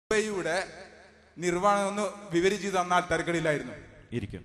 യുടെ നിർവ്വഹണം ഒന്ന് വിവരിച്ചു തന്നാൽ തരക്കടില്ലായിരുന്നു. ഇരിക്കും.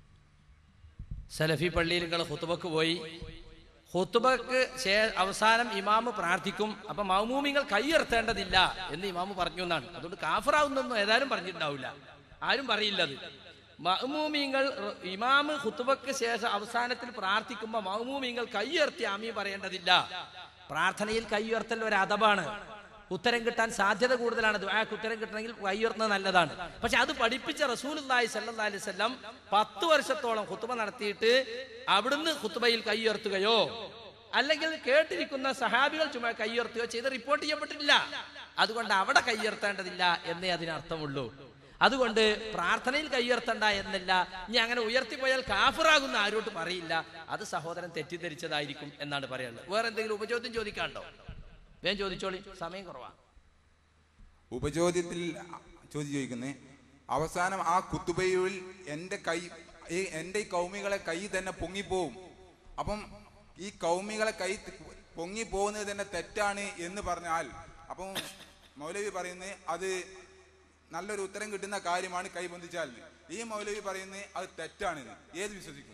സലഫി പള്ളിയിൽ നിങ്ങൾ ഖുതുബക്ക് പോയി, ഖുതുബക്ക് അവസാനം ഇമാമ് പ്രാർത്ഥിക്കും. അപ്പൊ മഅ്മൂമിങ്ങൾ കൈയുയർത്തേണ്ടതില്ല എന്ന് ഇമാമ് പറഞ്ഞു എന്നാണ്. അതുകൊണ്ട് കാഫിറാവുന്നൊന്നും ഏതായാലും പറഞ്ഞിട്ടുണ്ടാവില്ല, ആരും പറയില്ല. അത് മഅ്മൂമിങ്ങൾ ഇമാമ് ഖുതുബക്ക് ശേഷം അവസാനത്തിൽ പ്രാർത്ഥിക്കുമ്പോൾ മഅ്മൂമിങ്ങൾ കൈയുയർത്തി ആമീൻ പറയേണ്ടതില്ല. പ്രാർത്ഥനയിൽ കൈയുയർത്തൽ ഒരു അദബാണ്. ഉത്തരം കിട്ടാൻ സാധ്യത കൂടുതലാണ്. ദുആക്ക് ഉത്തരം കിട്ടണമെങ്കിൽ കൈയുയർത്തുന്നത് നല്ലതാണ്. പക്ഷെ അത് പഠിപ്പിച്ച റസൂലുള്ളാഹി സ്വല്ലല്ലാഹി അലൈഹി വസല്ലം 10 വർഷത്തോളം ഖുതുബ നടത്തിയിട്ട് അവിടുന്ന് ഖുതുബയിൽ കൈയുയർത്തുകയോ അല്ലെങ്കിൽ കേട്ടിരിക്കുന്ന സഹാബികൾ ചുമ്മാ കൈയുയർത്തുകയോ ചെയ്ത് റിപ്പോർട്ട് ചെയ്യപ്പെട്ടിട്ടില്ല. അതുകൊണ്ട് അവിടെ കൈയുയർത്തേണ്ടതില്ല എന്നേ അതിനർത്ഥമുള്ളൂ. അതുകൊണ്ട് പ്രാർത്ഥനയിൽ കൈയുയർത്തണ്ട എന്നല്ല. ഇനി അങ്ങനെ ഉയർത്തിപ്പോയാൽ കാഫിറാകുന്ന ആരോട്ട് പറയില്ല. അത് സഹോദരൻ തെറ്റിദ്ധരിച്ചതായിരിക്കും എന്നാണ് പറയാനുള്ളത്. വേറെ എന്തെങ്കിലും ഉപചോദ്യം ചോദിക്കാണ്ടോ? വേഗം ചോദിച്ചോളി, സമയം കുറവാ. ഉപചോദ്യത്തിൽ ചോദിക്കുന്നേ, അവസാനം ആ കുത്തുബയിൽ എൻ്റെ കൗമികളെ കൈ തന്നെ പൊങ്ങിപ്പോവും. അപ്പം ഈ കൗമികളെ കൈ പൊങ്ങിപ്പോകുന്നത് തന്നെ തെറ്റാണ് എന്ന് പറഞ്ഞാൽ, അപ്പം മൗലവി പറയുന്നത് അത് നല്ലൊരു ഉത്തരം കിട്ടുന്ന കാര്യമാണ് കൈ പൊന്തിച്ചാൽ. ഈ മൗലവി പറയുന്നത് അത് തെറ്റാണ്. ഏത് വിശ്വസിക്കും?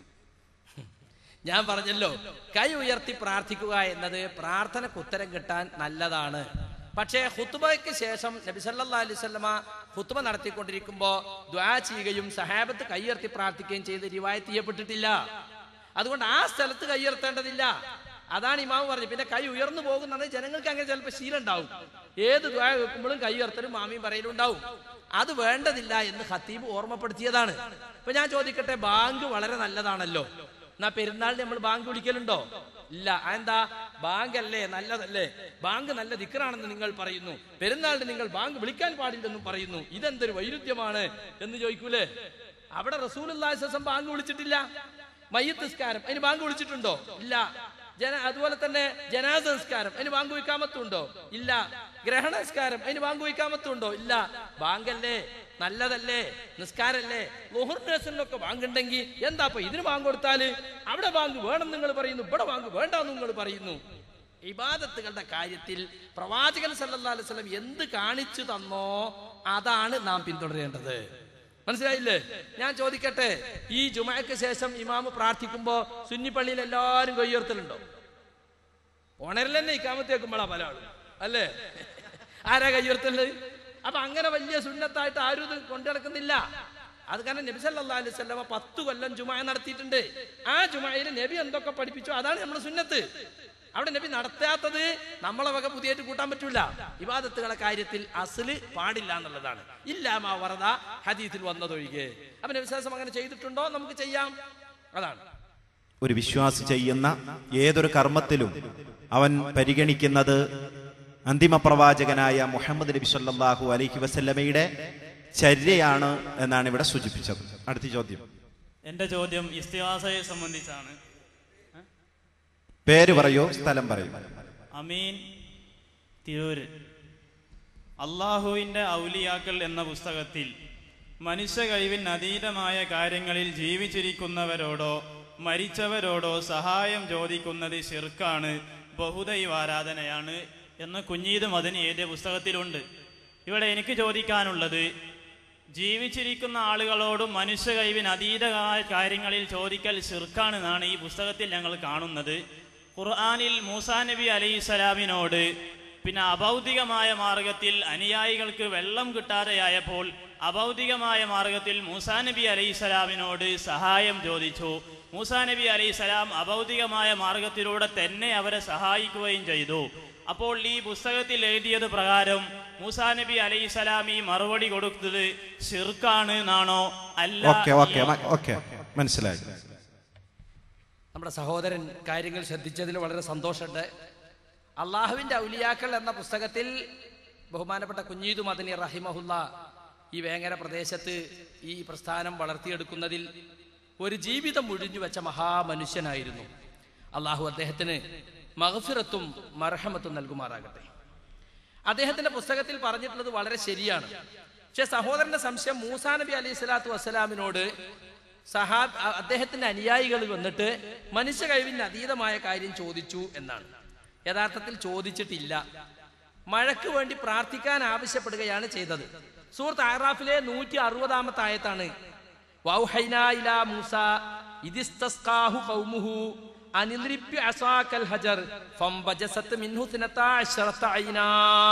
ഞാൻ പറഞ്ഞല്ലോ, കൈ ഉയർത്തി പ്രാർത്ഥിക്കുക എന്നത് പ്രാർത്ഥനക്ക് ഉത്തരം കിട്ടാൻ നല്ലതാണ്. പക്ഷേ ഖുതുബയ്ക്ക് ശേഷം നബി സല്ലല്ലാഹു അലൈഹി വസല്ലമ ഖുതുബ നടത്തിക്കൊണ്ടിരിക്കുമ്പോൾ ദുആ ചെയ്യുകയും സഹാബത്ത് കൈയുയർത്തി പ്രാർത്ഥിക്കുകയും ചെയ്ത് റിവായത്ത് ചെയ്യപ്പെട്ടിട്ടില്ല. അതുകൊണ്ട് ആ സ്ഥലത്ത് കൈയുയർത്തേണ്ടതില്ല. അതാണ് ഇമാമ് പറഞ്ഞു. പിന്നെ കൈ ഉയർന്നു പോകുന്നത് ജനങ്ങൾക്ക് അങ്ങനെ ചിലപ്പോൾ ശീലം ഉണ്ടാവും. ഏത് ദുആ വെക്കുമ്പോഴും കൈ ഉയർത്തലും മാമിയും പറയലും ഉണ്ടാവും. അത് വേണ്ടതില്ല എന്ന് ഖത്തീബ് ഓർമ്മപ്പെടുത്തിയതാണ്. ഇപ്പൊ ഞാൻ ചോദിക്കട്ടെ, ബാങ്ക് വളരെ നല്ലതാണല്ലോ. എന്നാ പെരുന്നാളിന് നമ്മൾ ബാങ്ക് വിളിക്കലുണ്ടോ? ഇല്ല. എന്താ? ബാങ്ക് അല്ലേ നല്ലതല്ലേ? ബാങ്ക് നല്ല ദിക്റാണെന്ന് നിങ്ങൾ പറയുന്നു, പെരുന്നാളിന് നിങ്ങൾ ബാങ്ക് വിളിക്കാൻ പാടില്ലെന്നും പറയുന്നു. ഇതെന്തൊരു വൈരുദ്ധ്യമാണ് എന്ന് ചോദിക്കൂലേ? അവിടെ റസൂലുള്ളാഹി സ്വല്ലല്ലാഹു അലൈഹി വസല്ലം ബാങ്ക് വിളിച്ചിട്ടില്ല. മയ്യിത്ത് നിസ്കാരം അതിന് ബാങ്ക് വിളിച്ചിട്ടുണ്ടോ? ഇല്ല. അതുപോലെ തന്നെ ജനാസ നിസ്കാരം അതിന് ബാങ്ക് ഇഖാമത്തുണ്ടോ? ഇല്ല. ഗ്രഹണ നിസ്കാരം അതിന് ബാങ്ക് ഇഖാമത്തുണ്ടോ? ഇല്ല. ബാങ്കല്ലേ നല്ലതല്ലേ, നിസ്കാരല്ലേ? ളുഹുറിനൊക്കെ ബാങ്ക് ഉണ്ടെങ്കിൽ എന്താ ഇപ്പൊ ഇതിന് ബാങ്ക് കൊടുത്താല് അവിടെ ബാങ്ക് വേണം നിങ്ങൾ പറയുന്നു, ഇവിടെ ബാങ്ക് വേണ്ടെന്ന് നിങ്ങൾ പറയുന്നു. ഇബാദത്തുകളുടെ കാര്യത്തിൽ പ്രവാചകൻ സല്ലല്ലാഹു അലൈഹി വസല്ലം എന്ത് കാണിച്ചു തന്നോ അതാണ് നാം പിന്തുടരേണ്ടത്. മനസ്സിലായില്ലേ? ഞാൻ ചോദിക്കട്ടെ, ഈ ജുമഅക്ക് ശേഷം ഇമാമ് പ്രാർത്ഥിക്കുമ്പോ സുന്നി പള്ളിയിൽ എല്ലാവരും കൈയുയർത്തലുണ്ടോ? ഓണറിൽ തന്നെ ഇഖാമത്ത് വെക്കുമ്പോഴാ പല ആളും അല്ലേ? ആരാ കൈയുയർത്തല്? അപ്പൊ അങ്ങനെ വലിയ സുന്നത്തായിട്ട് ആരും ഇത് കൊണ്ടുനടക്കുന്നില്ല. അത് കാരണം നബി സല്ലല്ലാഹു അലൈഹി വസല്ലം 10 കൊല്ലം ജുമഅ നടത്തിയിട്ടുണ്ട്. ആ ജുമഅയിൽ നബി എന്തൊക്കെ പഠിപ്പിച്ചോ അതാണ് നമ്മുടെ സുന്നത്ത്. അവിടെ നബി നടത്താത്തത് നമ്മളെ വക പുതിയായിട്ട് കൂട്ടാൻ പറ്റൂല. ഇബാദത്തുകളെ കാര്യത്തിൽ അസ്ല് പാടില്ല എന്നുള്ളതാണ്. ഇല്ലാമാ വറദ ഹദീസിൽ വന്നതൊഴികെ. അപ്പൊ നബി സല്ലല്ലാഹു അലൈഹി വസല്ലം അങ്ങനെ ചെയ്തിട്ടുണ്ടോ? നമുക്ക് ചെയ്യാം. അതാണ് ഒരു വിശ്വാസി ചെയ്യുന്ന ഏതൊരു കർമ്മത്തിലും അവൻ പരിഗണിക്കുന്നത് അന്തിമ പ്രവാചകനായ മുഹമ്മദ് നബി സല്ലല്ലാഹു അലൈഹി വസല്ലമയുടെ ചര്യയാണ് എന്നാണ് ഇവിടെ സൂചിപ്പിച്ചത്. അടുത്ത ചോദ്യം. എന്റെ ചോദ്യം ഇസ്തിഗാസയെ സംബന്ധിച്ചാണ്. പേര് പറയൂ, സ്ഥലം പറയൂ. അമീൻ, തിരൂര്. അള്ളാഹുവിന്റെ ഔലിയാക്കൾ എന്ന പുസ്തകത്തിൽ മനുഷ്യ കഴിവിന് അതീതമായ കാര്യങ്ങളിൽ ജീവിച്ചിരിക്കുന്നവരോടോ മരിച്ചവരോടോ സഹായം ചോദിക്കുന്നത് ശിർക്കാണ്, ബഹുദൈവാരാധനയാണ് എന്ന് കുഞ്ഞീദ് മദനി എഴുതിയ പുസ്തകത്തിലുണ്ട്. ഇവിടെ എനിക്ക് ചോദിക്കാനുള്ളത്, ജീവിച്ചിരിക്കുന്ന ആളുകളോടും മനുഷ്യ കഴിവിന് അതീതമായ കാര്യങ്ങളിൽ ചോദിക്കൽ ശിർക്കാണെന്നാണ് ഈ പുസ്തകത്തിൽ ഞങ്ങൾ കാണുന്നത്. ഖുർആനിൽ മൂസാ നബി അലൈഹിസ്സലാമിനോട് പിന്നെ അഭൗതികമായ മാർഗത്തിൽ അനുയായികൾക്ക് വെള്ളം കിട്ടാതെയായപ്പോൾ അഭൗതികമായ മാർഗത്തിൽ മൂസാ നബി അലൈഹിസ്സലാമിനോട് സഹായം ചോദിച്ചു. മൂസാ നബി അലൈഹിസ്സലാം അഭൗതികമായ മാർഗത്തിലൂടെ തന്നെ അവരെ സഹായിക്കുകയും ചെയ്തു. അപ്പോൾ ഈ പുസ്തകത്തിൽ എഴുതിയത് പ്രകാരം മൂസാ നബി അലൈഹിസ്സലാം ഈ മറുപടി കൊടുത്തത് ശിർക്കാണ് എന്നാണോ? അല്ല. മനസ്സിലായി. നമ്മുടെ സഹോദരൻ കാര്യങ്ങൾ ശ്രദ്ധിച്ചതിൽ വളരെ സന്തോഷമുണ്ട്. അള്ളാഹുവിന്റെ ഔലിയാക്കൾ എന്ന പുസ്തകത്തിൽ ബഹുമാനപ്പെട്ട കുഞ്ഞീദ് മദനി റഹിമഹുല്ല ഈ വേങ്ങര പ്രദേശത്ത് ഈ പ്രസ്ഥാനം വളർത്തിയെടുക്കുന്നതിൽ ഒരു ജീവിതം ഒഴിഞ്ഞു വെച്ച മഹാമനുഷ്യനായിരുന്നു. അള്ളാഹു അദ്ദേഹത്തിന് മഗ്ഫിറത്തും മർഹമത്തും നൽകുമാറാകട്ടെ. അദ്ദേഹത്തിന്റെ പുസ്തകത്തിൽ പറഞ്ഞിട്ടുള്ളത് വളരെ ശരിയാണ്. പക്ഷെ സഹോദരന്റെ സംശയം, മൂസാ നബി അലൈഹി സ്വലാത്തു വസ്സലാമിനോട് അദ്ദേഹത്തിന്റെ അനുയായികൾ വന്നിട്ട് മനുഷ്യ കഴിവിന് അതീതമായ കാര്യം ചോദിച്ചു എന്നാണ്. യഥാർത്ഥത്തിൽ ചോദിച്ചിട്ടില്ല. മഴയ്ക്ക് വേണ്ടി പ്രാർത്ഥിക്കാൻ ആവശ്യപ്പെടുകയാണ് ചെയ്തത്. സൂറത്ത് അഅറാഫിലെ 160-ാമത്തെ ആയത്താണ്. വൗഹൈനാ ഇലാ മൂസ ഇദിസ്തസ്ഖാഹു ഖൗമുഹു അനിദ്രിബ് അസാകൽ ഹജർ ഫംബജസത് മിൻഹു 12 ഐനാ.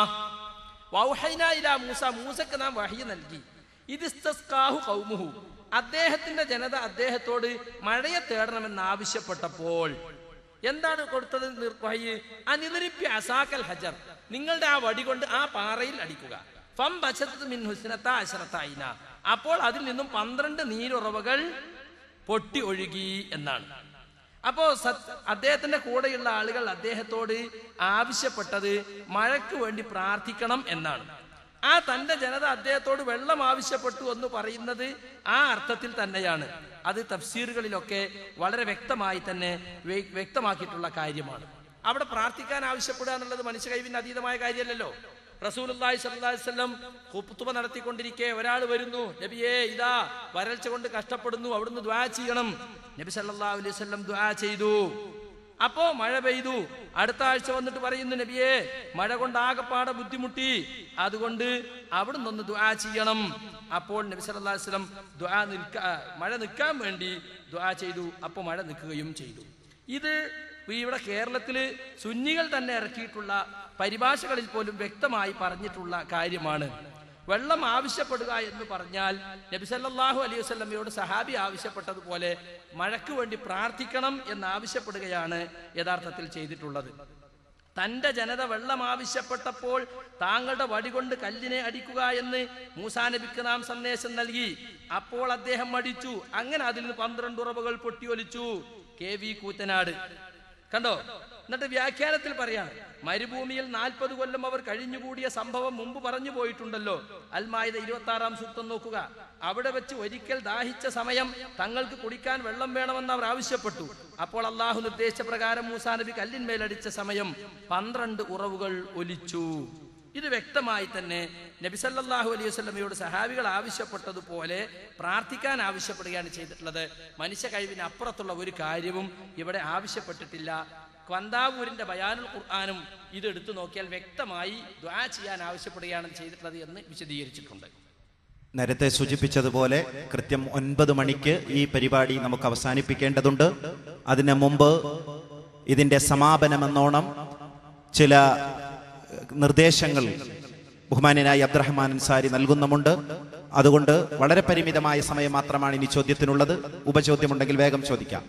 വൗഹൈനാ ഇലാ മൂസ, മൂസക്ക് നാം വഹ്യ് നൽകി. ഇദിസ്തസ്ഖാഹു ഖൗമുഹു, അദ്ദേഹത്തിന്റെ ജനത അദ്ദേഹത്തോട് മഴയെ തേടണമെന്ന് ആവശ്യപ്പെട്ടപ്പോൾ എന്താണ് കൊടുത്തത് വഹ്യ്? അനിദ്രിബ് അസാകൽ ഹജർ, നിങ്ങളുടെ ആ വടി കൊണ്ട് ആ പാറയിൽ അടിക്കുക. ഫംബജസത് മിൻഹു 12 ഐനാ, അപ്പോൾ അതിൽ നിന്നും 12 നീരുറവകൾ പൊട്ടി ഒഴുകി എന്നാണ്. അപ്പോ അദ്ദേഹത്തിന്റെ കൂടെയുള്ള ആളുകൾ അദ്ദേഹത്തോട് ആവശ്യപ്പെട്ടത് മഴയ്ക്ക് വേണ്ടി പ്രാർത്ഥിക്കണം എന്നാണ്. ആ തന്റെ ജനത അദ്ദേഹത്തോട് വെള്ളം ആവശ്യപ്പെട്ടു എന്ന് പറയുന്നത് ആ അർത്ഥത്തിൽ തന്നെയാണ്. അത് തഫ്സീറുകളിലൊക്കെ വളരെ വ്യക്തമായി തന്നെ വ്യക്തമാക്കിയിട്ടുള്ള കാര്യമാണ്. അവിടെ പ്രാർത്ഥിക്കാൻ ആവശ്യപ്പെടുക എന്നുള്ളത് മനുഷ്യ കഴിവിന് അതീതമായ കാര്യമല്ലല്ലോ. റസൂലുള്ളാഹി സ്വല്ലല്ലാഹു അലൈഹി വസല്ലം ഖുത്ബ നടത്തിക്കൊണ്ടിരിക്കെ ഒരാൾ വരുന്നു, നബിയേ ഇതാ വരൾച്ച കൊണ്ട് കഷ്ടപ്പെടുന്നു, അവിടുന്ന് ദുആ ചെയ്യണം. നബി സല്ലല്ലാഹു അലൈഹി വസല്ലം ദുആ ചെയ്തു. അപ്പോ മഴ പെയ്തു. അടുത്ത ആഴ്ച വന്നിട്ട് പറയുന്നു, നബിയേ മഴ കൊണ്ട് ആകെപ്പാടെ ബുദ്ധിമുട്ടി, അതുകൊണ്ട് അവിടുന്ന് ഒന്ന് ദുആ ചെയ്യണം. അപ്പോൾ നബി സല്ലല്ലാഹു അലൈഹി വസല്ലം മഴ നിൽക്കാൻ വേണ്ടി ദുആ ചെയ്തു. അപ്പോൾ മഴ നിൽക്കുകയും ചെയ്തു. ഇത് ഇവിടെ കേരളത്തില് സുന്നികൾ തന്നെ ഇറക്കിയിട്ടുള്ള പരിഭാഷകളിൽ പോലും വ്യക്തമായി പറഞ്ഞിട്ടുള്ള കാര്യമാണ്. വെള്ളം ആവശ്യപ്പെടുക എന്ന് പറഞ്ഞാൽ നബി സല്ലല്ലാഹു അലൈഹി വസല്ലമയോട് സഹാബി ആവശ്യപ്പെട്ടതുപോലെ മഴയ്ക്ക് വേണ്ടി പ്രാർത്ഥിക്കണം എന്ന് ആവശ്യപ്പെടുകയാണ് യഥാർത്ഥത്തിൽ ചെയ്തിട്ടുള്ളത്. തന്റെ ജനത വെള്ളം ആവശ്യപ്പെട്ടപ്പോൾ താങ്കളുടെ വടി കൊണ്ട് കല്ലിനെ അടിക്കുക എന്ന് മൂസാ നബിക്ക് നാം സന്ദേശം നൽകി. അപ്പോൾ അദ്ദേഹം മടിച്ചു. അങ്ങനെ അതിൽ നിന്ന് 12 ഉറവകൾ പൊട്ടിയൊലിച്ചു. KV കൂറ്റനാട് കണ്ടോ. എന്നിട്ട് വ്യാഖ്യാനത്തിൽ പറയാണ്, മരുഭൂമിയിൽ 40 കൊല്ലം അവർ കഴിഞ്ഞുകൂടിയ സംഭവം മുമ്പ് പറഞ്ഞു പോയിട്ടുണ്ടല്ലോ. അൽ-മാഇദ 26-ാം സൂക്തം നോക്കുക. അവിടെ വെച്ച് ഒരിക്കൽ ദാഹിച്ച സമയം തങ്ങൾക്ക് കുടിക്കാൻ വെള്ളം വേണമെന്ന് അവർ ആവശ്യപ്പെട്ടു. അപ്പോൾ അള്ളാഹു നിർദ്ദേശിച്ച പ്രകാരം മൂസാ നബി കല്ലിന്മേലടിച്ച സമയം 12 ഉറവുകൾ ഒലിച്ചു. ഇത് വ്യക്തമായി തന്നെ നബി സല്ലല്ലാഹു അലൈഹി വസല്ലമയോട് സഹാബികൾ ആവശ്യപ്പെട്ടതുപോലെ പ്രാർത്ഥിക്കാൻ ആവശ്യപ്പെടുകയാണ് ചെയ്തിട്ടുള്ളത്. മനുഷ്യ കഴിവിന് അപ്പുറത്തുള്ള ഒരു കാര്യവും ഇവിടെ ആവശ്യപ്പെട്ടിട്ടില്ല. ക്വന്താവൂരിന്റെ ബയാനുൽ ഖുർആനും ഇത് എടുത്തു നോക്കിയാൽ വ്യക്തമായി ദുആ ചെയ്യാൻ ആവശ്യപ്പെടുകയാണ് ചെയ്തിട്ടുള്ളത് എന്ന് വിശദീകരിച്ചിട്ടുണ്ട്. നേരത്തെ സൂചിപ്പിച്ചതുപോലെ കൃത്യം 9 മണിക്ക് ഈ പരിപാടി നമുക്ക് അവസാനിപ്പിക്കേണ്ടതുണ്ട്. അതിനു മുമ്പ് ഇതിന്റെ സമാപനമെന്നോണം ചില നിർദ്ദേശങ്ങൾ ബഹുമാന്യനായ അബ്ദുറഹ്മാൻ അൻസാരി നൽകുന്നുമുണ്ട്. അതുകൊണ്ട് വളരെ പരിമിതമായ സമയം മാത്രമാണ് ഇനി ചോദ്യത്തിനുള്ളത്. ഉപചോദ്യമുണ്ടെങ്കിൽ വേഗം ചോദിക്കാം.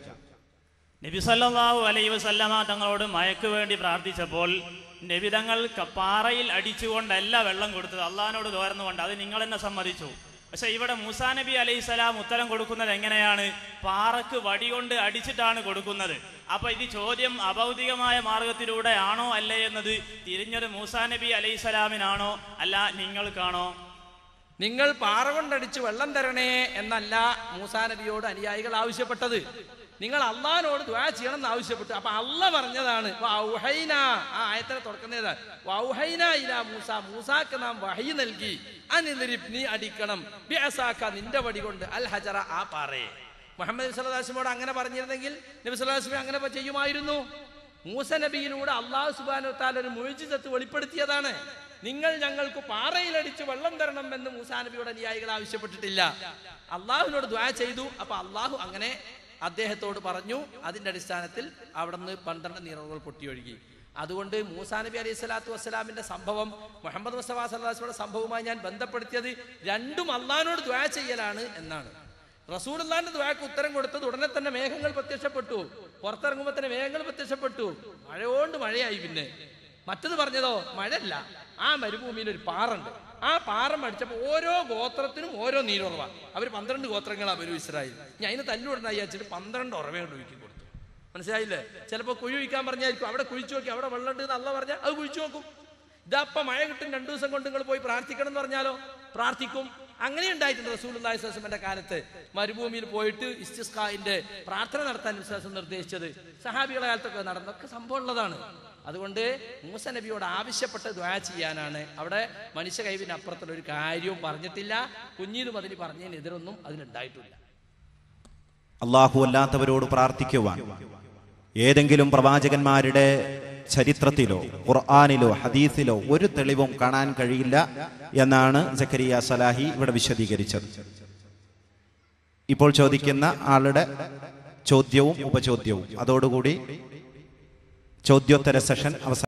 നബി സല്ലല്ലാഹു അലൈഹി വസല്ലമ തങ്ങളോട് മഴയ്ക്ക് വേണ്ടി പ്രാർത്ഥിച്ചപ്പോൾ നബി തങ്ങൾ പാറയിൽ അടിച്ചുകൊണ്ടല്ല വെള്ളം കൊടുത്തത്, അള്ളാഹിനോട് തോർന്നുകൊണ്ട്. അത് നിങ്ങൾ തന്നെ സമ്മതിച്ചു. പക്ഷെ ഇവിടെ മൂസാ നബി അലൈഹിസ്സലാം ഉത്തരം കൊടുക്കുന്നത് എങ്ങനെയാണ്? പാറക്ക് വടികൊണ്ട് അടിച്ചിട്ടാണ് കൊടുക്കുന്നത്. അപ്പൊ ഇത് ചോദ്യം അഭൗതികമായ മാർഗത്തിലൂടെ ആണോ അല്ലേ എന്നത് തിരിഞ്ഞത് മൂസാ നബി അലൈഹിസ്സലാമിനാണോ അല്ല നിങ്ങൾക്കാണോ? നിങ്ങൾ പാറ കൊണ്ടടിച്ച് വെള്ളം തരണേ എന്നല്ല മൂസാ നബിയോട് അനുയായികൾ ആവശ്യപ്പെട്ടത്. നിങ്ങൾ അള്ളാഹിനോട് ദുആ ചെയ്യണം എന്ന് ആവശ്യപ്പെട്ടു. അപ്പൊ അള്ളാഹ് പറഞ്ഞതാണ് വൗഹൈനാ, ആ ആയത്തിനെ തുടക്കുന്നതാണ് വൗഹൈനാ ഇലാ മൂസ, മൂസാക്ക് നാം വഹ്യ് നൽകി. അനിദ്രിബ്, നീ അടിക്കണം, ബിഅസാക, നിന്റെ വടി കൊണ്ട്, അൽ ഹജറ, ആ പാറയെ. മുഹമ്മദ് നബി സല്ലല്ലാഹു അലൈഹി വസല്ലമയോട് അങ്ങനെ പറഞ്ഞിരുന്നെങ്കിൽ നബി സല്ലല്ലാഹു അലൈഹി വസല്ലം അങ്ങനെ ചെയ്യുമായിരുന്നു. മൂസ നബിയിലൂടെ അല്ലാഹു സുബ്ഹാനഹു വ തആല ഒരു മുഅ്ജിസത്ത് വെളിപ്പെടുത്തിയതാണ്. നിങ്ങൾ ഞങ്ങൾക്ക് പാറയിലടിച്ച് വെള്ളം തരണം എന്ന് മൂസാ നബിയുടെ അനുയായികൾ ആവശ്യപ്പെട്ടിട്ടില്ല. അള്ളാഹുവിനോട് ദുആ ചെയ്തു. അപ്പൊ അള്ളാഹു അങ്ങനെ അദ്ദേഹത്തോട് പറഞ്ഞു. അതിന്റെ അടിസ്ഥാനത്തിൽ അവിടെ നിന്ന് 12 നീറുകൾ പൊട്ടിയൊഴുകി. അതുകൊണ്ട് മൂസാ നബി അലൈഹി സ്വലാത്തു വസ്സലാമിന്റെ സംഭവം മുഹമ്മദ് മുസ്തഫ സല്ലല്ലാഹു അലൈഹി വസല്ലമയുടെ സംഭവവുമായി ഞാൻ ബന്ധപ്പെടുത്തിയത് രണ്ടും അള്ളാഹിനോട് ദുആ ചെയ്യലാണ് എന്നാണ്. റസൂലുള്ളാഹിന്റെ ദുആക്ക് ഉത്തരം കൊടുത്തത് ഉടനെ തന്നെ മേഘങ്ങൾ പ്രത്യക്ഷപ്പെട്ടു. പുറത്തിറങ്ങുമ്പോൾ തന്നെ മേഘങ്ങൾ പ്രത്യക്ഷപ്പെട്ടു. മഴയോണ്ട് മഴയായി. പിന്നെ മറ്റത് പറഞ്ഞതോ മഴയല്ല, ആ മരുഭൂമിയിൽ ഒരു പാറുണ്ട്. ആ പാറ അടിച്ചപ്പോൾ ഓരോ ഗോത്രത്തിനും ഓരോ നീരുറവ. അവർ 12 ഗോത്രങ്ങളാണ് ബനൂ ഇസ്രായേൽ. ഞാൻ അതിന് തല്ലുകൊടുന്ന അയച്ചിട്ട് 12 ഉറവയോട് ഒഴുക്കി കൊടുത്തു. മനസ്സിലായില്ലേ? ചിലപ്പോൾ കുഴി ഒഴിക്കാൻ പറഞ്ഞായിരിക്കും. അവിടെ കുഴിച്ചു നോക്കി, അവിടെ വെള്ളം ഉണ്ട് അല്ല പറഞ്ഞാൽ അത് കുഴിച്ചു നോക്കും. ഇതപ്പം മഴ കിട്ടും 2 ദിവസം കൊണ്ട് നിങ്ങൾ പോയി പ്രാർത്ഥിക്കണം എന്ന് പറഞ്ഞാലോ പ്രാർത്ഥിക്കും. അങ്ങനെ ഉണ്ടായിട്ടുണ്ട് റസൂലുള്ളാഹി സ്വല്ലല്ലാഹു അലൈഹി വസല്ലമയുടെ കാലത്ത്. മരുഭൂമിയിൽ പോയിട്ട് ഇസ്തിസ്ഖാഇന്റെ പ്രാർത്ഥന നടത്താൻ വിശ്വാസം നിർദ്ദേശിച്ചത് സഹാബികളുടെ കാലത്തൊക്കെ നടന്നൊക്കെ സംഭവം ഉള്ളതാണ്. അതുകൊണ്ട് മൂസ നബിയോട് ആവശ്യപ്പെട്ട് ദുആ ചെയ്യാനാണ്. അവിടെ മനുഷ്യ കഴിവിന് അപ്പുറത്തുള്ള ഒരു കാര്യവും പറഞ്ഞിട്ടില്ല. കുഞ്ഞീതും അതിന് പറഞ്ഞതിനെതിരൊന്നും അതിനുണ്ടായിട്ടില്ല. അള്ളാഹു അല്ലാത്തവരോട് പ്രാർത്ഥിക്കുവാൻ ഏതെങ്കിലും പ്രവാചകന്മാരുടെ ചരിത്രത്തിലോ ഖുർആനിലോ ഹദീസിലോ ഒരു തെളിവും കാണാൻ കഴിയില്ല എന്നാണ് സക്കരിയ സലാഹി ഇവിടെ വിശദീകരിച്ചത്. ഇപ്പോൾ ചോദിക്കുന്ന ആളുടെ ചോദ്യവും ഉപചോദ്യവും അതോടുകൂടി ചോദ്യോത്തര സെഷൻ അവസാനം.